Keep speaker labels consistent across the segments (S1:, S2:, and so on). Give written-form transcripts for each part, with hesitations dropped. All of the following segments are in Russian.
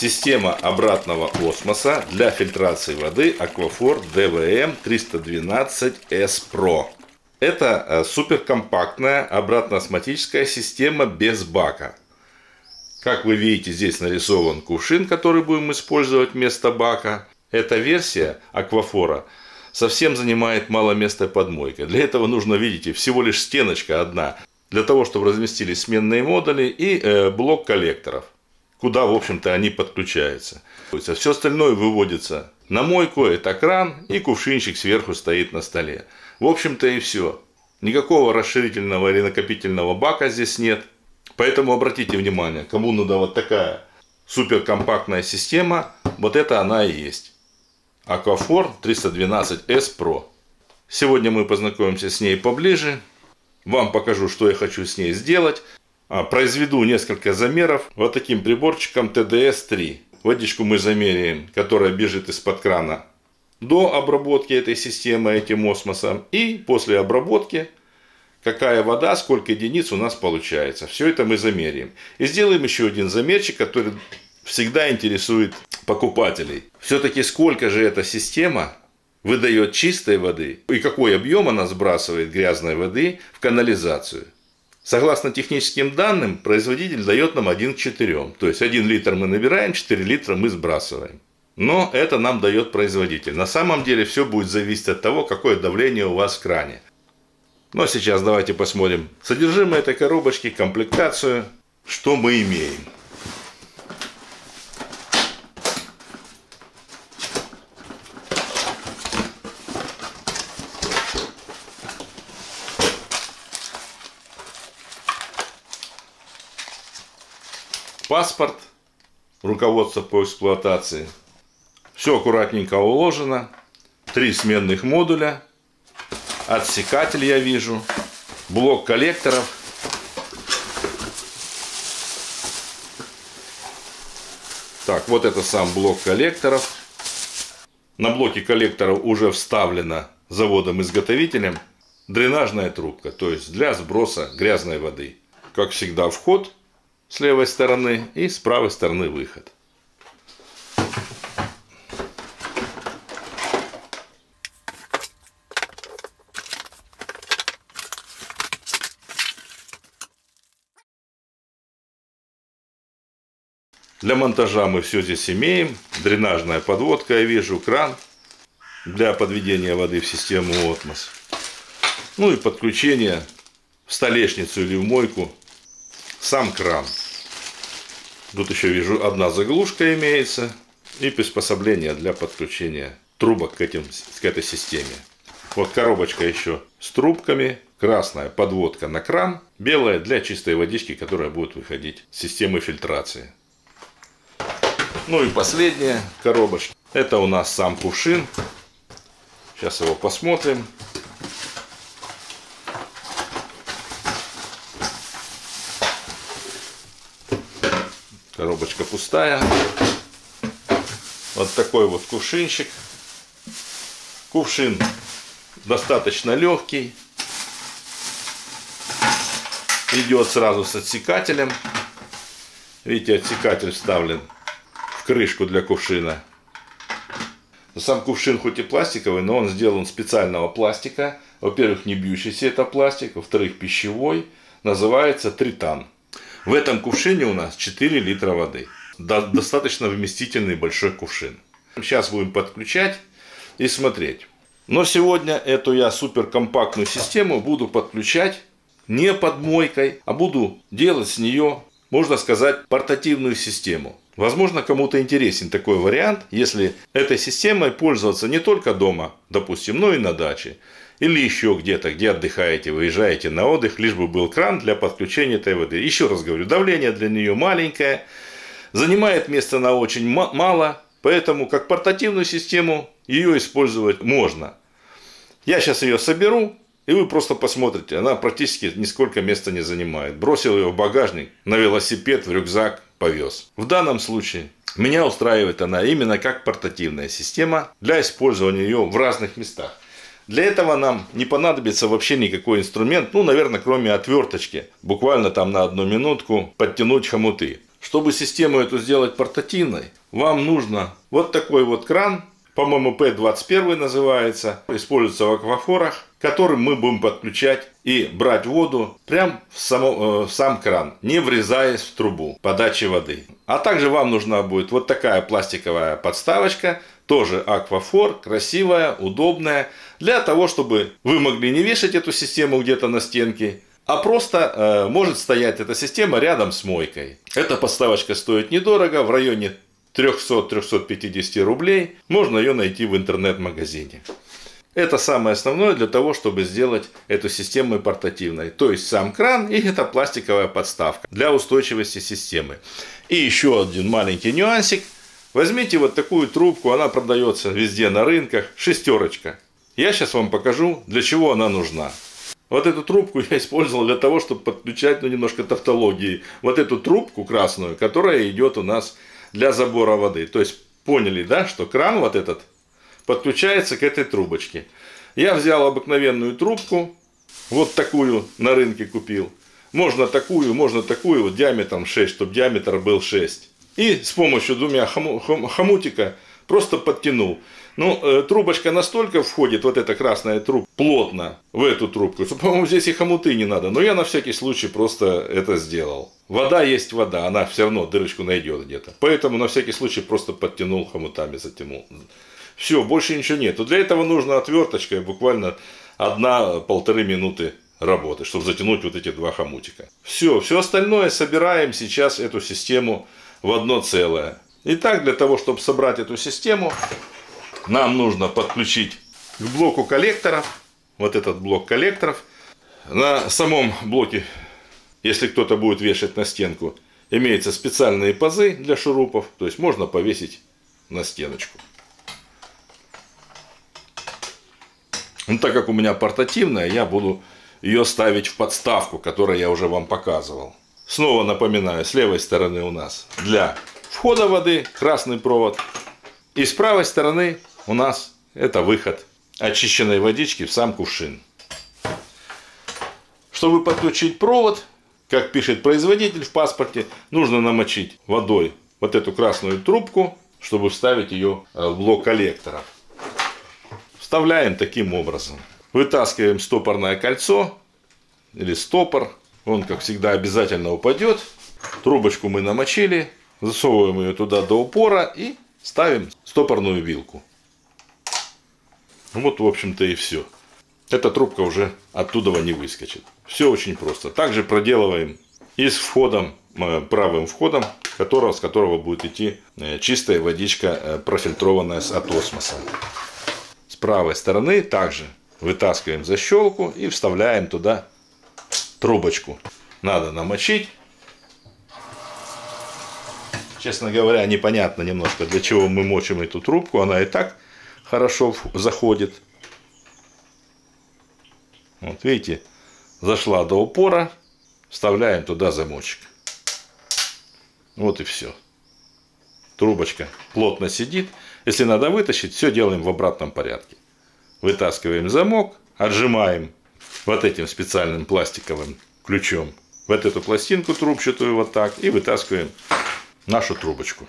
S1: Система обратного осмоса для фильтрации воды Aquafor DVM 312S Pro. Это суперкомпактная обратно-осмотическая система без бака. Как вы видите, здесь нарисован кувшин, который будем использовать вместо бака. Эта версия Aquafor совсем занимает мало места под мойкой. Для этого нужно, видите, всего лишь стеночка одна, для того, чтобы разместились сменные модули и блок коллекторов, куда, в общем-то, они подключаются. Все остальное выводится на мойку, это кран, и кувшинчик сверху стоит на столе. В общем-то и все. Никакого расширительного или накопительного бака здесь нет. Поэтому обратите внимание, кому надо вот такая суперкомпактная система, вот это она и есть. Aquafor 312S Pro. Сегодня мы познакомимся с ней поближе. Вам покажу, что я хочу с ней сделать. Произведу несколько замеров вот таким приборчиком TDS-3. Водичку мы замеряем, которая бежит из-под крана до обработки этой системы этим осмосом. И после обработки, какая вода, сколько единиц у нас получается. Все это мы замеряем. И сделаем еще один замерчик, который всегда интересует покупателей. Все-таки сколько же эта система выдает чистой воды и какой объем она сбрасывает грязной воды в канализацию. Согласно техническим данным, производитель дает нам 1 к 4. То есть 1 литр мы набираем, 4 литра мы сбрасываем. Но это нам дает производитель. На самом деле все будет зависеть от того, какое давление у вас в кране. Но сейчас давайте посмотрим содержимое этой коробочки, комплектацию, что мы имеем. Паспорт, руководство по эксплуатации. Все аккуратненько уложено. 3 сменных модуля. Отсекатель я вижу. Блок коллекторов. Так, вот это сам блок коллекторов. На блоке коллекторов уже вставлена заводом-изготовителем дренажная трубка. То есть для сброса грязной воды. Как всегда, вход с левой стороны и с правой стороны выход. Для монтажа мы все здесь имеем. Дренажная подводка, я вижу, кран для подведения воды в систему осмос. Ну и подключение в столешницу или в мойку. Сам кран. Тут еще вижу одна заглушка имеется и приспособление для подключения трубок к этой системе. Вот коробочка еще с трубками. Красная подводка на кран. Белая для чистой водички, которая будет выходить с системы фильтрации. Ну и последняя коробочка. Это у нас сам кувшин. Сейчас его посмотрим. Коробочка пустая. Вот такой вот кувшинчик. Кувшин достаточно легкий. Идет сразу с отсекателем. Видите, отсекатель вставлен в крышку для кувшина. Сам кувшин хоть и пластиковый, но он сделан специального пластика. Во-первых, не бьющийся это пластик. Во-вторых, пищевой. Называется тритан. В этом кувшине у нас 4 литра воды. Достаточно вместительный большой кувшин. Сейчас будем подключать и смотреть. Но сегодня эту я суперкомпактную систему буду подключать не под мойкой, а буду делать с нее, можно сказать, портативную систему. Возможно, кому-то интересен такой вариант, если этой системой пользоваться не только дома, допустим, но и на даче. Или еще где-то, где отдыхаете, выезжаете на отдых, лишь бы был кран для подключения этой воды. Еще раз говорю, давление для нее маленькое, занимает места на очень мало, поэтому как портативную систему ее использовать можно. Я сейчас ее соберу, и вы просто посмотрите, она практически нисколько места не занимает. Бросил ее в багажник, на велосипед, в рюкзак, повез. В данном случае меня устраивает она именно как портативная система для использования ее в разных местах. Для этого нам не понадобится вообще никакой инструмент, ну, наверное, кроме отверточки. Буквально там на 1 минутку подтянуть хомуты. Чтобы систему эту сделать портативной, вам нужно вот такой вот кран, по-моему, P21 называется, используется в аквафорах, которым мы будем подключать и брать воду прямо в сам кран, не врезаясь в трубу подачи воды. А также вам нужна будет вот такая пластиковая подставочка, тоже аквафор, красивая, удобная, для того, чтобы вы могли не вешать эту систему где-то на стенке, а просто может стоять эта система рядом с мойкой. Эта подставочка стоит недорого, в районе 300-350 рублей. Можно ее найти в интернет-магазине. Это самое основное для того, чтобы сделать эту систему портативной. То есть сам кран и эта пластиковая подставка для устойчивости системы. И еще один маленький нюансик. Возьмите вот такую трубку, она продается везде на рынках, шестерочка. Я сейчас вам покажу, для чего она нужна. Вот эту трубку я использовал для того, чтобы подключать, немножко тавтологии, вот эту трубку красную, которая идет у нас для забора воды. То есть поняли, да, что кран вот этот подключается к этой трубочке. Я взял обыкновенную трубку, вот такую на рынке купил. Можно такую, вот диаметром 6, чтобы диаметр был 6. И с помощью двумя хомутика просто подтянул. Трубочка настолько входит, вот эта красная трубка, плотно в эту трубку, что, по-моему, здесь и хомуты не надо. Но я на всякий случай просто это сделал. Вода есть вода, она все равно дырочку найдет где-то. Поэтому на всякий случай просто подтянул хомутами, затянул. Все, больше ничего нет. Для этого нужна отверточка, буквально 1-1,5 минуты работы, чтобы затянуть вот эти два хомутика. Все остальное собираем сейчас эту систему в одно целое. Итак, для того, чтобы собрать эту систему, нам нужно подключить к блоку коллекторов, вот этот блок коллекторов. На самом блоке, если кто-то будет вешать на стенку, имеются специальные пазы для шурупов, то есть можно повесить на стеночку. Так как у меня портативная, я буду ее ставить в подставку, которую я уже вам показывал. Снова напоминаю, с левой стороны у нас для входа воды красный провод, и с правой стороны у нас это выход очищенной водички в сам кувшин. Чтобы подключить провод, как пишет производитель в паспорте, нужно намочить водой вот эту красную трубку, чтобы вставить ее в блок коллекторов. Вставляем таким образом. Вытаскиваем стопорное кольцо или стопор. Он, как всегда, обязательно упадет. Трубочку мы намочили. Засовываем ее туда до упора и ставим стопорную вилку. Вот, в общем-то, и все. Эта трубка уже оттуда не выскочит. Все очень просто. Также проделываем и с входом, правым входом, с которого будет идти чистая водичка, профильтрованная от осмоса. С правой стороны также вытаскиваем защелку и вставляем туда трубочку. Надо намочить. Честно говоря, непонятно немножко, для чего мы мочим эту трубку. Она и так хорошо заходит. Вот видите, зашла до упора. Вставляем туда замочек. Вот и все. Трубочка плотно сидит. Если надо вытащить, все делаем в обратном порядке. Вытаскиваем замок, отжимаем вот этим специальным пластиковым ключом вот эту пластинку трубчатую вот так и вытаскиваем нашу трубочку.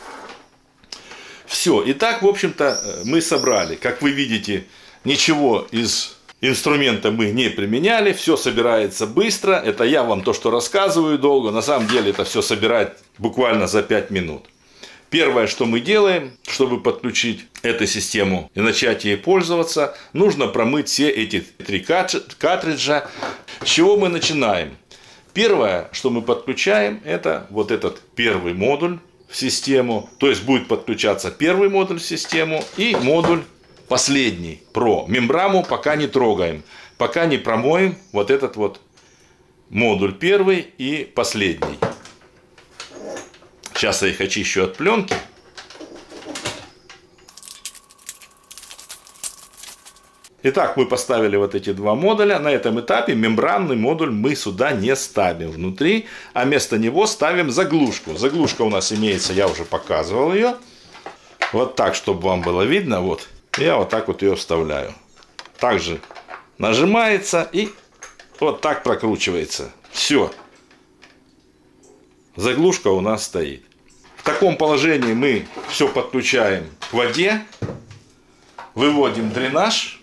S1: Все. Итак, в общем-то, мы собрали. Как вы видите, ничего из инструмента мы не применяли. Все собирается быстро. Это я вам то, что рассказываю долго. На самом деле это все собирает буквально за 5 минут. Первое, что мы делаем, чтобы подключить эту систему и начать ей пользоваться, нужно промыть все эти 3 картриджа. С чего мы начинаем? Первое, что мы подключаем, это вот этот первый модуль в систему. То есть будет подключаться первый модуль в систему и модуль последний Pro. Мембрану пока не трогаем, пока не промоем вот этот вот модуль первый и последний. Сейчас я их очищу от пленки. Итак, мы поставили вот эти два модуля. На этом этапе мембранный модуль мы сюда не ставим внутри, а вместо него ставим заглушку. Заглушка у нас имеется, я уже показывал ее. Вот так, чтобы вам было видно. Вот. Я вот так вот ее вставляю. Также нажимается и вот так прокручивается. Все. заглушка у нас стоит. В таком положении мы все подключаем к воде, выводим дренаж.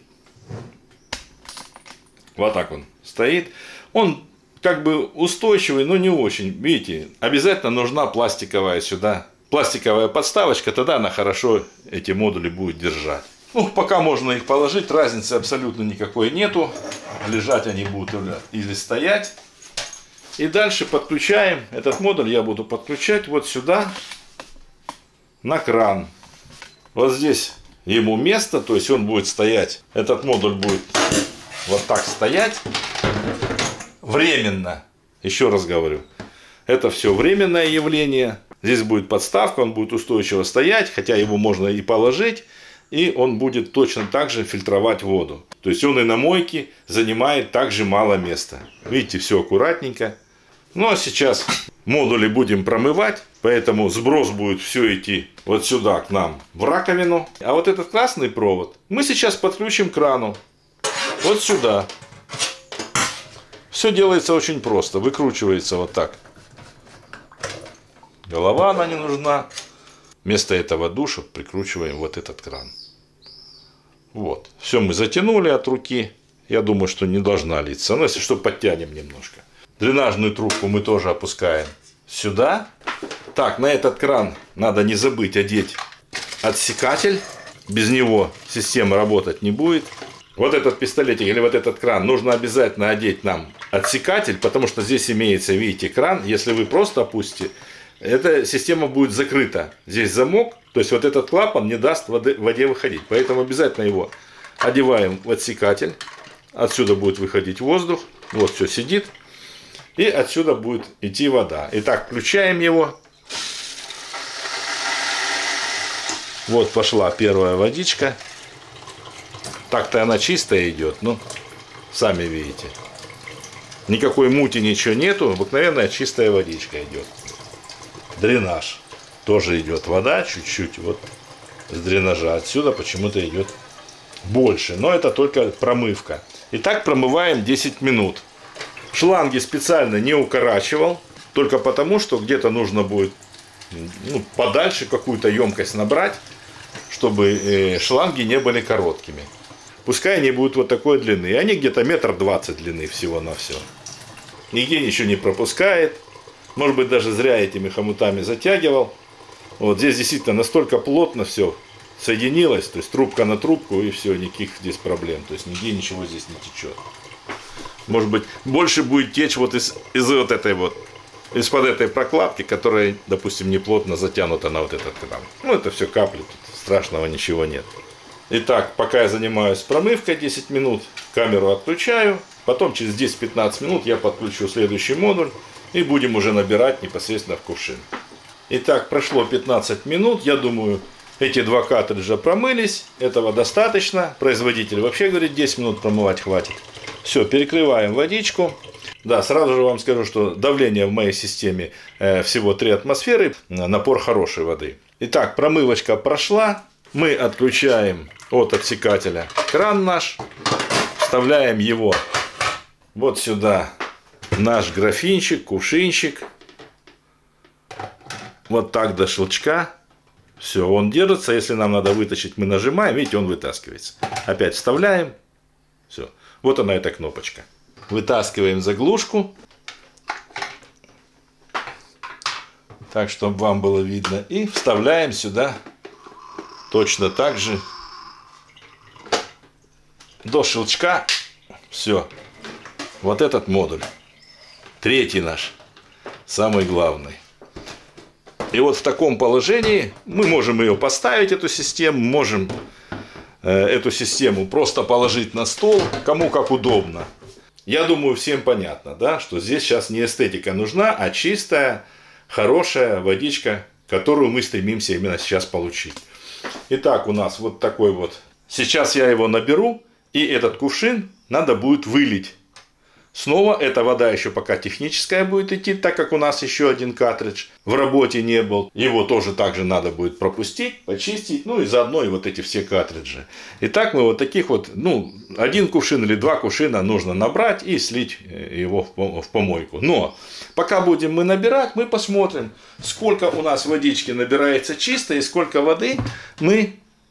S1: Вот так он стоит. Он как бы устойчивый, но не очень. Видите, обязательно нужна пластиковая сюда, пластиковая подставочка, тогда она хорошо эти модули будет держать. Ну, пока можно их положить, разницы абсолютно никакой нету. Лежать они будут или стоять. И дальше подключаем, этот модуль я буду подключать вот сюда, на кран. Вот здесь ему место, то есть он будет стоять, этот модуль будет вот так стоять. Временно, еще раз говорю, это все временное явление. Здесь будет подставка, он будет устойчиво стоять, хотя его можно и положить. И он будет точно так же фильтровать воду. То есть он и на мойке занимает также мало места. Видите, все аккуратненько. Ну а сейчас модули будем промывать. Поэтому сброс будет все идти вот сюда к нам в раковину. А вот этот красный провод мы сейчас подключим к крану. Вот сюда. Все делается очень просто. Выкручивается вот так. Голова она не нужна. Вместо этого душа прикручиваем вот этот кран. Вот. Все мы затянули от руки. Я думаю, что не должна литься. Но если что, подтянем немножко. Дренажную трубку мы тоже опускаем сюда. Так, на этот кран надо не забыть одеть отсекатель. Без него система работать не будет. Вот этот пистолетик или вот этот кран нужно обязательно одеть нам отсекатель. Потому что здесь имеется, видите, кран. Если вы просто опустите, эта система будет закрыта. Здесь замок, то есть вот этот клапан не даст воде выходить. Поэтому обязательно его одеваем в отсекатель. Отсюда будет выходить воздух. Вот все сидит. И отсюда будет идти вода. Итак, включаем его. Вот пошла первая водичка. Так-то она чистая идет, но сами видите. Никакой мути, ничего нету. Обыкновенная чистая водичка идет. Дренаж. Тоже идет вода чуть-чуть вот с дренажа. Отсюда почему-то идет больше. Но это только промывка. Итак, промываем 10 минут. Шланги специально не укорачивал. Только потому, что где-то нужно будет подальше какую-то емкость набрать, чтобы шланги не были короткими. Пускай они будут вот такой длины. И они где-то 1,20 м длины всего-навсего. Нигде ничего не пропускает. Может быть, даже зря этими хомутами затягивал. Вот здесь действительно настолько плотно все соединилось. То есть трубка на трубку и все, никаких здесь проблем. То есть нигде ничего здесь не течет. Может быть, больше будет течь вот из вот этой вот, из-под этой прокладки, которая, допустим, не плотно затянута на вот этот кран. Ну, это все капли, тут страшного ничего нет. Итак, пока я занимаюсь промывкой 10 минут, камеру отключаю. Потом через 10-15 минут я подключу следующий модуль. И будем уже набирать непосредственно в кувшин. Итак, прошло 15 минут. Я думаю, эти два картриджа промылись. Этого достаточно. Производитель вообще говорит, 10 минут промывать хватит. Все, перекрываем водичку. Да, сразу же вам скажу, что давление в моей системе всего 3 атмосферы. Напор хорошей воды. Итак, промывочка прошла. Мы отключаем от отсекателя кран наш. Вставляем его вот сюда. Наш графинчик, кувшинчик. Вот так до щелчка. Все, он держится. Если нам надо вытащить, мы нажимаем. Видите, он вытаскивается. Опять вставляем. Все. Вот она, эта кнопочка. Вытаскиваем заглушку. Так, чтобы вам было видно. И вставляем сюда точно так же. До щелчка. Все. Вот этот модуль. Третий наш, самый главный. И вот в таком положении мы можем ее поставить, эту систему, можем эту систему просто положить на стол, кому как удобно. Я думаю, всем понятно, да, что здесь сейчас не эстетика нужна, а чистая, хорошая водичка, которую мы стремимся именно сейчас получить. Итак, у нас вот такой вот. Сейчас я его наберу, и этот кувшин надо будет вылить Снова эта вода еще пока техническая будет идти, так как у нас еще один картридж в работе не был. Его тоже также надо будет пропустить, почистить, ну и заодно и вот эти все картриджи. Итак, мы вот таких вот, ну, один кувшин или два кувшина нужно набрать и слить его в помойку. Но пока будем мы набирать, мы посмотрим, сколько у нас водички набирается чистой и сколько воды мы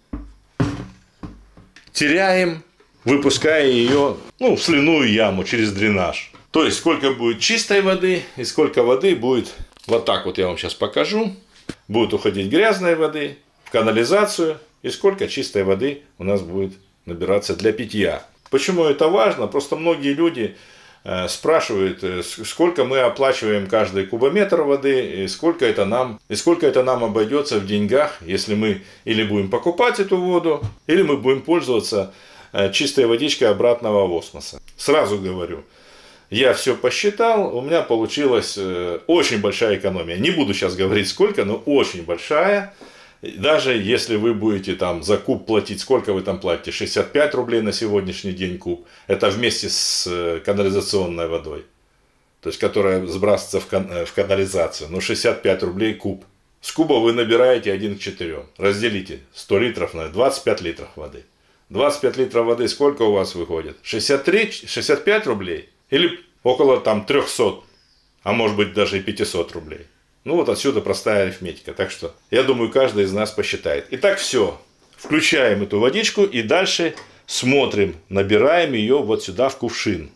S1: теряем, выпуская ее, ну, в сливную яму через дренаж. То есть, сколько будет чистой воды и сколько воды будет, вот так вот я вам сейчас покажу, будет уходить грязной воды в канализацию и сколько чистой воды у нас будет набираться для питья. Почему это важно? Просто многие люди спрашивают, сколько мы оплачиваем каждый кубометр воды, и сколько это нам обойдется в деньгах, если мы или будем покупать эту воду, или мы будем пользоваться чистой водичкой обратного осмоса. Сразу говорю, я все посчитал, у меня получилась очень большая экономия. Не буду сейчас говорить сколько, но очень большая. Даже если вы будете там за куб платить, сколько вы там платите? 65 рублей на сегодняшний день куб. Это вместе с канализационной водой, то есть которая сбрасывается в канализацию. Но 65 рублей куб. С куба вы набираете 1 к 4. Разделите 100 литров на 25 литров воды. 25 литров воды сколько у вас выходит? 65 рублей? Или около там 300, а может быть даже и 500 рублей. Ну вот отсюда простая арифметика. Так что я думаю, каждый из нас посчитает. Итак, все. Включаем эту водичку и дальше смотрим. Набираем ее вот сюда в кувшин.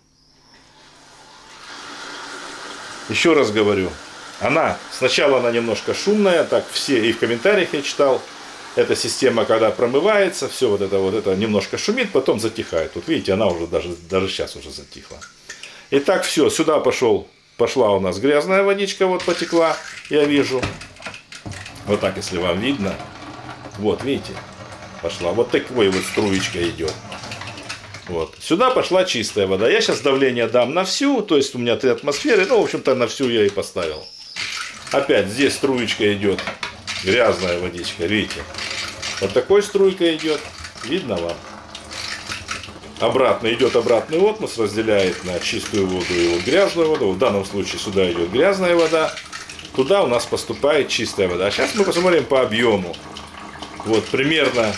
S1: Еще раз говорю. Сначала она немножко шумная. Так все и в комментариях я читал. Эта система, когда промывается, все вот это немножко шумит, потом затихает. Вот видите, она уже даже сейчас уже затихла. Итак, все, сюда пошла у нас грязная водичка, вот потекла, я вижу. Вот так, если вам видно. Вот, видите, пошла. Вот такой вот струечка идет. Вот. Сюда пошла чистая вода. Я сейчас давление дам на всю, то есть у меня 3 атмосферы, ну, в общем-то, на всю я и поставил. Опять здесь струечка идет. Грязная водичка, видите? Вот такой струйкой идет. Видно вам? Идет обратный осмос, разделяет на чистую воду и вот грязную воду. В данном случае сюда идет грязная вода. Туда у нас поступает чистая вода. А сейчас мы посмотрим по объему. Вот примерно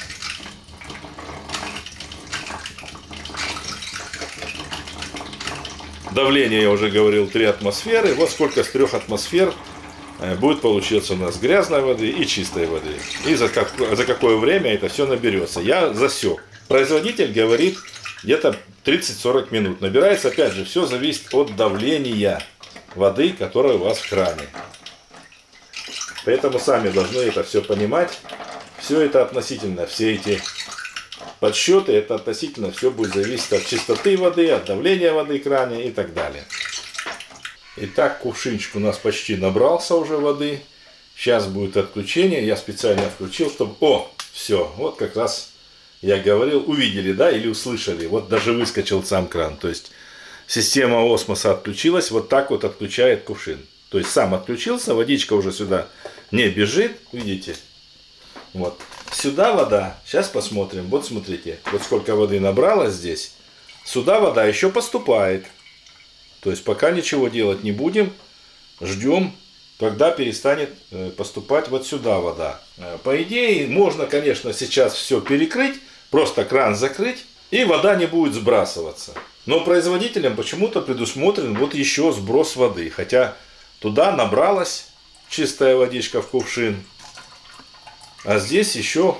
S1: давление, я уже говорил, 3 атмосферы. Вот сколько с 3 атмосфер будет получиться у нас грязной воды и чистой воды. И за какое время это все наберется. Я засек. Производитель говорит где-то 30-40 минут. Набирается, опять же, все зависит от давления воды, которая у вас в кране. Поэтому сами должны это все понимать. Все это относительно, все эти подсчеты, это относительно все будет зависеть от чистоты воды, от давления воды в кране и так далее. Итак, кувшинчик у нас почти набрался уже воды. Сейчас будет отключение. Я специально включил, чтобы... О, все, вот как раз я говорил, увидели, да, или услышали. Вот даже выскочил сам кран. То есть система осмоса отключилась, вот так вот отключает кувшин. То есть сам отключился, водичка уже сюда не бежит, видите. Вот. Сюда вода, сейчас посмотрим, вот смотрите, вот сколько воды набралось здесь. Сюда вода еще поступает. То есть пока ничего делать не будем, ждем, когда перестанет поступать вот сюда вода. По идее, можно, конечно, сейчас все перекрыть, просто кран закрыть, и вода не будет сбрасываться. Но производителям почему-то предусмотрен вот еще сброс воды. Хотя туда набралась чистая водичка в кувшин, а здесь еще,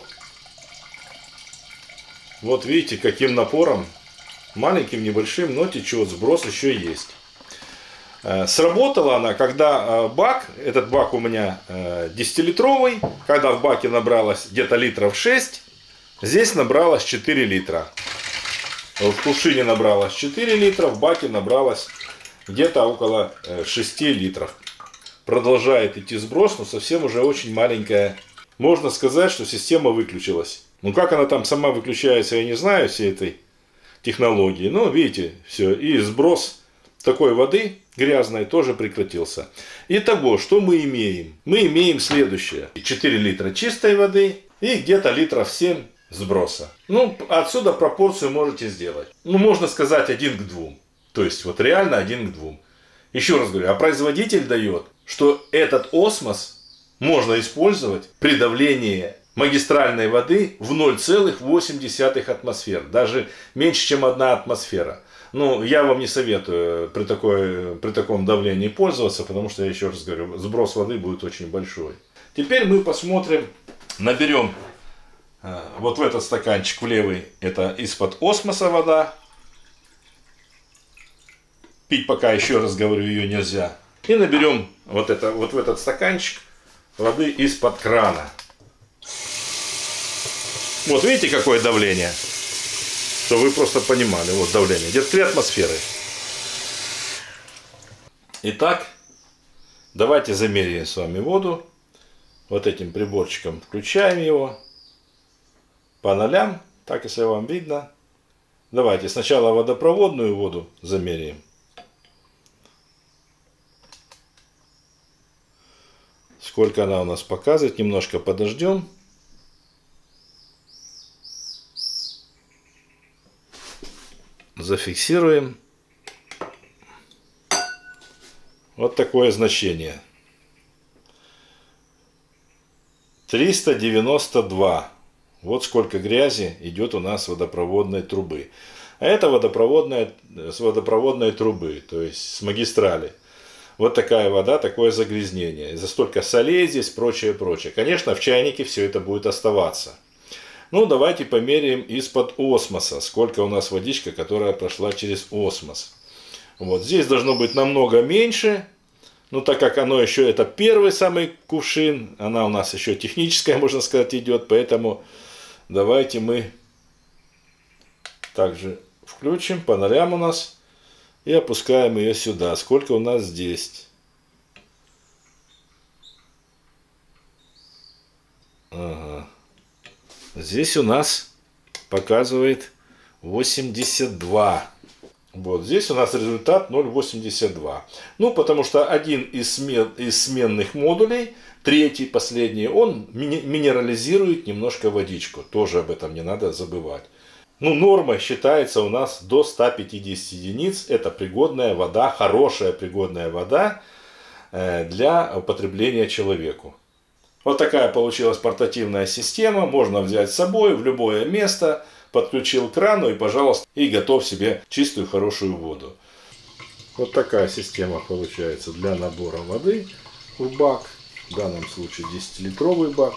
S1: вот видите, каким напором, маленьким, небольшим, но течет, сброс еще есть. Сработала она, когда бак, этот бак у меня 10-литровый, когда в баке набралось где-то литров 6, здесь набралось 4 литра. В кувшине набралось 4 литра, в баке набралось где-то около 6 литров. Продолжает идти сброс, но совсем уже очень маленькая. Можно сказать, что система выключилась. Ну как она там сама выключается, я не знаю, всей этой технологии. Но видите, все, и сброс такой воды грязной тоже прекратился. Итого, что мы имеем? Мы имеем следующее. 4 литра чистой воды и где-то литров 7 сброса. Ну, отсюда пропорцию можете сделать. Ну, можно сказать 1 к 2. То есть вот реально 1 к 2. Еще раз говорю, а производитель дает, что этот осмос можно использовать при давлении магистральной воды в 0,8 атмосфер. Даже меньше, чем 1 атмосфера. Ну, я вам не советую при таком давлении пользоваться, потому что, я еще раз говорю, сброс воды будет очень большой. Теперь мы посмотрим, наберем вот в этот стаканчик в левый, это из-под осмоса вода. Пить пока, еще раз говорю, ее нельзя. И наберем вот в этот стаканчик воды из-под крана. Вот видите, какое давление? Чтобы вы просто понимали, вот давление, где-то 3 атмосферы. Итак, давайте замеряем с вами воду. Вот этим приборчиком включаем его по нолям, так если вам видно. Давайте сначала водопроводную воду замеряем. Сколько она у нас показывает, немножко подождем. Зафиксируем. Вот такое значение. 392. Вот сколько грязи идет у нас с водопроводной трубы. А это с водопроводной трубы, то есть с магистрали. Вот такая вода, такое загрязнение. За столько солей здесь, прочее, прочее. Конечно, в чайнике все это будет оставаться. Ну, давайте померяем из-под осмоса, сколько у нас водичка, которая прошла через осмос. Вот здесь должно быть намного меньше. Ну, так как оно еще, это первый самый кувшин, она у нас еще техническая, можно сказать, идет. Поэтому давайте мы также включим по нолям у нас. И опускаем ее сюда. Сколько у нас здесь? Ага. Здесь у нас показывает 82. Вот здесь у нас результат 0,82. Ну, потому что один из сменных модулей, третий, последний, он минерализирует немножко водичку. Тоже об этом не надо забывать. Ну, норма считается у нас до 150 единиц. Это пригодная вода, хорошая пригодная вода для употребления человеку. Вот такая получилась портативная система. Можно взять с собой в любое место, подключил к крану и, пожалуйста, и готов себе чистую хорошую воду. Вот такая система получается для набора воды в бак. В данном случае 10-литровый бак.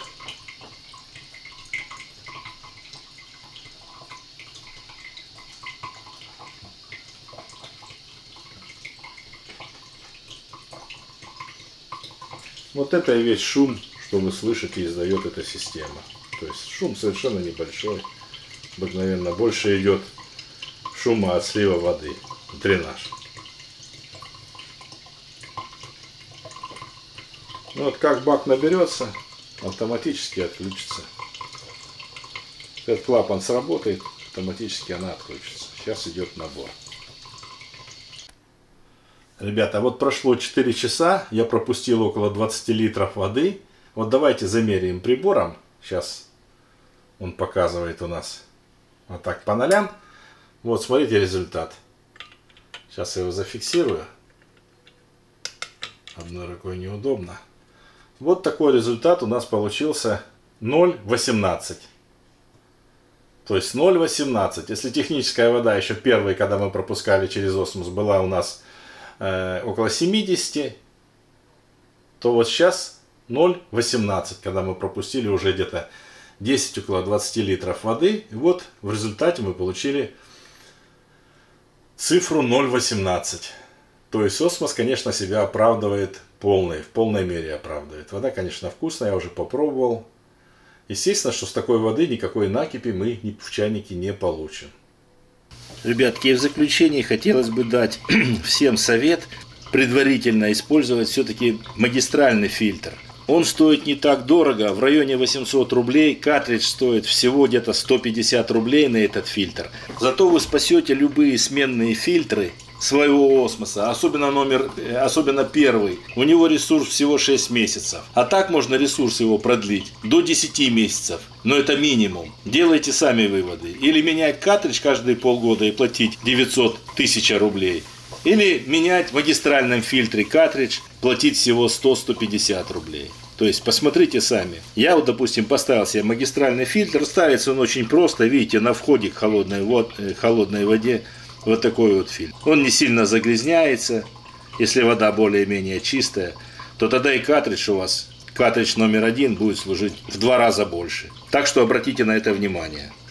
S1: Вот это и весь шум, что вы слышите, издает эта система. То есть шум совершенно небольшой. Обыкновенно больше идет шума от слива воды. Дренаж. Ну вот как бак наберется, автоматически отключится. Этот клапан сработает, автоматически она отключится. Сейчас идет набор. Ребята, вот прошло 4 часа, я пропустил около 20 литров воды. Вот давайте замеряем прибором. Сейчас он показывает у нас вот так по нолям. Вот смотрите результат. Сейчас я его зафиксирую. Одной рукой неудобно. Вот такой результат у нас получился 0,18. То есть 0,18. Если техническая вода еще первой, когда мы пропускали через осмос, была у нас около 70, то вот сейчас 0,18, когда мы пропустили уже где-то 10, около 20 литров воды. И вот в результате мы получили цифру 0,18. То есть осмос, конечно, себя оправдывает в полной мере оправдывает. Вода, конечно, вкусная, я уже попробовал. Естественно, что с такой воды никакой накипи мы в чайнике не получим. Ребятки, и в заключении хотелось бы дать всем совет предварительно использовать все-таки магистральный фильтр. Он стоит не так дорого, в районе 800 рублей, картридж стоит всего где-то 150 рублей на этот фильтр. Зато вы спасете любые сменные фильтры
S2: своего осмоса, особенно первый, у него ресурс всего 6 месяцев. А так можно ресурс его продлить до 10 месяцев. Но это минимум. Делайте сами выводы. Или менять картридж каждые полгода и платить 900 тысяч рублей. Или менять в магистральном фильтре картридж, платить всего 100-150 рублей. То есть посмотрите сами. Я вот, допустим, поставил себе магистральный фильтр. Ставится он очень просто. Видите, на входе к холодной воде вот такой вот фильтр. Он не сильно загрязняется. Если вода более-менее чистая, то тогда и картридж у вас, картридж номер 1, будет служить в 2 раза больше. Так что обратите на это внимание.